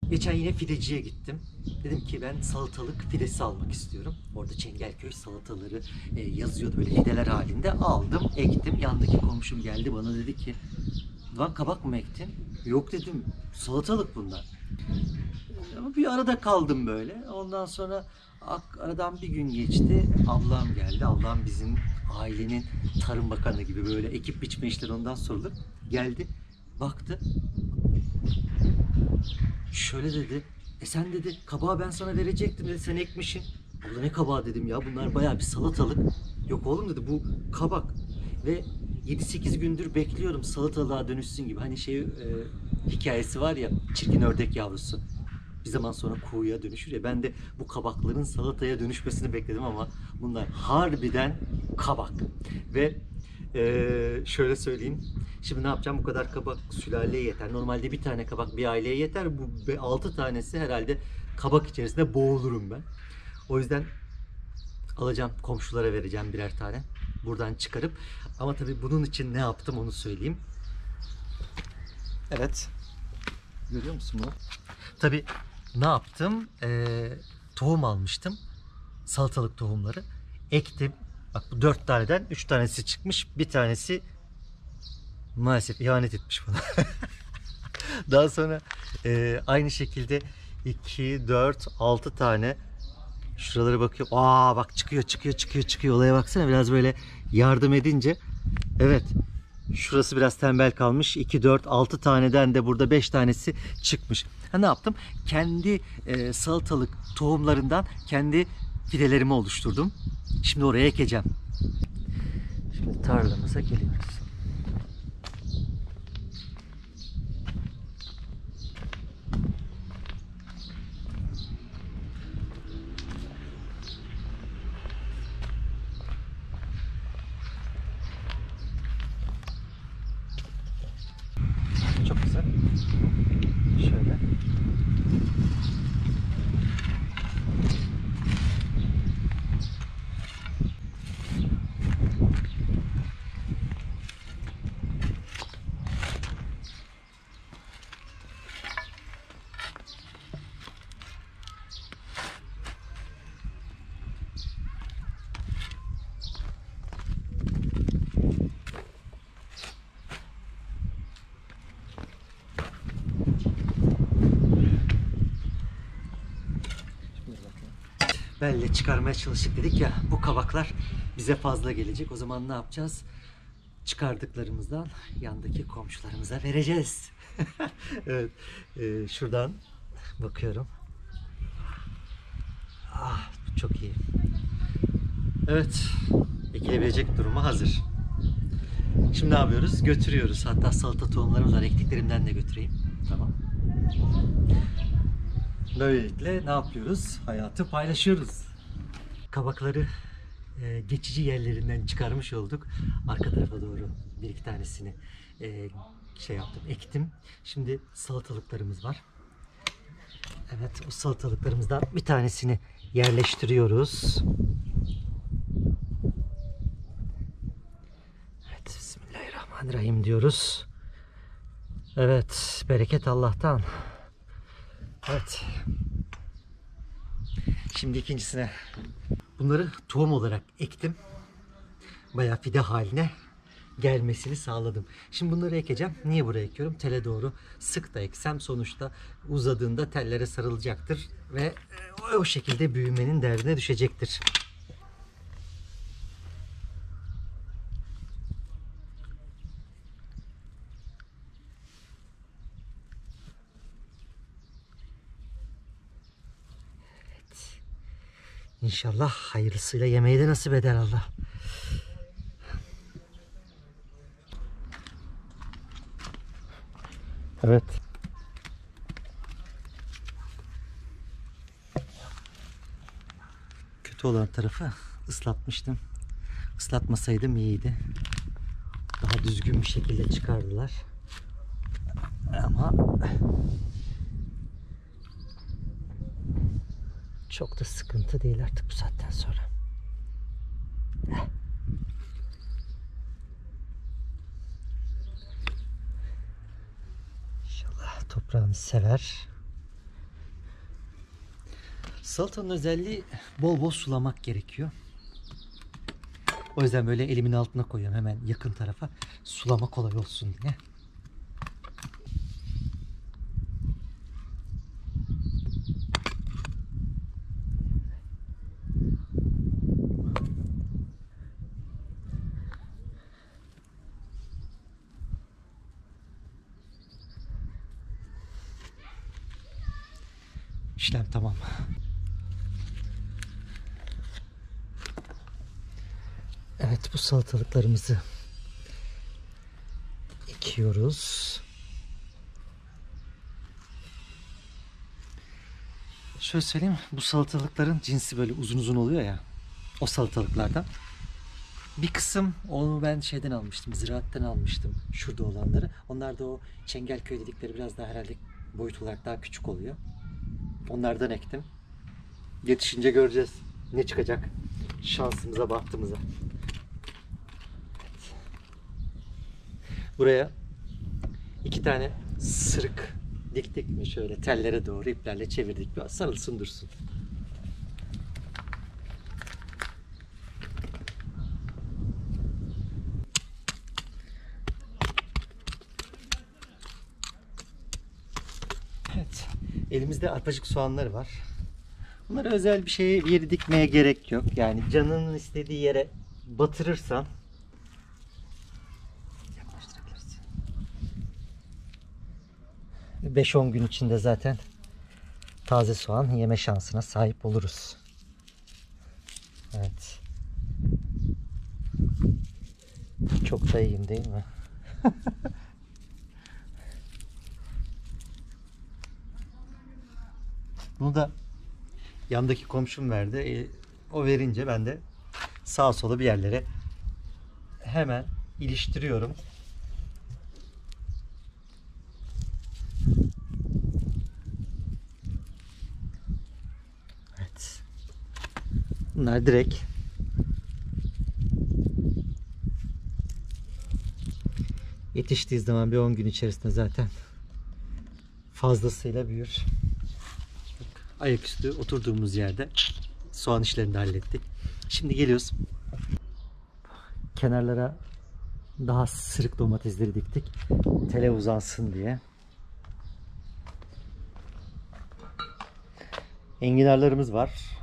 Geçen yine fideciye gittim. Dedim ki ben salatalık fidesi almak istiyorum. Orada Çengelköy salataları yazıyordu böyle fideler halinde. Aldım, ektim. Yandaki komşum geldi bana dedi ki, lan kabak mı ektin? Yok dedim, salatalık bunlar. Ama bir arada kaldım böyle. Ondan sonra aradan bir gün geçti. Ablam geldi. Ablam bizim ailenin tarım bakanı gibi böyle ekip biçme işleri ondan sorulur. Geldi, baktı. Şöyle dedi. Sen dedi kabağı ben sana verecektim dedi. Sen ekmişsin. Burada ne kabağı dedim ya. Bunlar bayağı bir salatalık. Yok oğlum dedi bu kabak. Ve 7-8 gündür bekliyorum salatalığa dönüşsün gibi. Hani hikayesi var ya, çirkin ördek yavrusu. Bir zaman sonra kuğuya dönüşür ya. Ben de bu kabakların salataya dönüşmesini bekledim ama bunlar harbiden kabak. Ve şöyle söyleyeyim. Şimdi ne yapacağım? Bu kadar kabak sülaleye yeter. Normalde bir tane kabak bir aileye yeter. Bu 6 tanesi herhalde kabak içerisinde boğulurum ben. O yüzden alacağım, komşulara vereceğim birer tane. Buradan çıkarıp. Ama tabii bunun için ne yaptım onu söyleyeyim. Evet. Görüyor musun bunu? Tabii ne yaptım? Tohum almıştım. Salatalık tohumları. Ektim. Bak bu 4 taneden 3 tanesi çıkmış. Bir tanesi maalesef ihanet etmiş bana. Daha sonra aynı şekilde 2, 4, 6 tane şuralara bakıyor. Aa bak çıkıyor. Olaya baksana biraz böyle yardım edince. Evet. Şurası biraz tembel kalmış. 2, 4, 6 taneden de burada 5 tanesi çıkmış. Ha, ne yaptım? Kendi salatalık tohumlarından kendi fidelerimi oluşturdum. Şimdi oraya ekeceğim. Şimdi tarlamıza geliyoruz. Çok güzel. Şöyle. Belle çıkarmaya çalıştık dedik ya, bu kabaklar bize fazla gelecek. O zaman ne yapacağız? Çıkardıklarımızdan yandaki komşularımıza vereceğiz. Evet, şuradan bakıyorum. Ah, çok iyi. Evet, ekilebilecek duruma hazır. Şimdi ne yapıyoruz? Götürüyoruz. Hatta salata tohumlarımız var. Ektiklerimden de götüreyim. Tamam. Böylelikle ne yapıyoruz? Hayatı paylaşıyoruz. Kabakları geçici yerlerinden çıkarmış olduk. Arka tarafa doğru bir iki tanesini ektim. Şimdi salatalıklarımız var. Evet, o salatalıklarımızdan bir tanesini yerleştiriyoruz. Evet, Bismillahirrahmanirrahim diyoruz. Evet, bereket Allah'tan. Evet. Şimdi ikincisine. Bunları tohum olarak ektim. Bayağı fide haline gelmesini sağladım. Şimdi bunları ekeceğim. Niye buraya ekiyorum? Tele doğru sık da eksem sonuçta uzadığında tellere sarılacaktır ve o şekilde büyümenin derdine düşecektir. Evet. İnşallah hayırlısıyla yemeği de nasip eder Allah. Evet. Kötü olan tarafı ıslatmıştım. Islatmasaydım iyiydi. Daha düzgün bir şekilde çıkardılar. Ama çok da sıkıntı değil artık bu saatten sonra. İnşallah toprağını sever. Salatanın özelliği bol bol sulamak gerekiyor. O yüzden böyle elimin altına koyuyorum hemen yakın tarafa. Sulama kolay olsun diye. İşlem tamam. Evet, bu salatalıklarımızı ekiyoruz. Şöyle söyleyeyim, bu salatalıkların cinsi böyle uzun uzun oluyor ya. O salatalıklardan. Bir kısım onu ben şeyden almıştım, ziraatten almıştım şurada olanları. Onlar da o Çengelköy dedikleri biraz daha herhalde boyut olarak daha küçük oluyor. Onlardan ektim. Yetişince göreceğiz ne çıkacak. Şansımıza, bahtımıza. Evet. Buraya 2 tane sırık diktik mi şöyle tellere doğru iplerle çevirdik. Biraz sarılsın dursun. Evet. Elimizde arpacık soğanları var. Bunlara özel bir şeye, bir yeri dikmeye gerek yok. Yani canının istediği yere batırırsan 5-10 gün içinde zaten taze soğan yeme şansına sahip oluruz. Evet. Çok da iyiyim değil mi? Bunu da yandaki komşum verdi. O verince ben de sağa sola bir yerlere hemen iliştiriyorum. Evet. Bunlar direkt yetiştiği zaman bir 10 gün içerisinde zaten fazlasıyla büyür. Ayaküstü oturduğumuz yerde soğan işlerini de hallettik. Şimdi geliyoruz. Kenarlara daha sırık domatesleri diktik. Tele uzansın diye. Enginarlarımız var.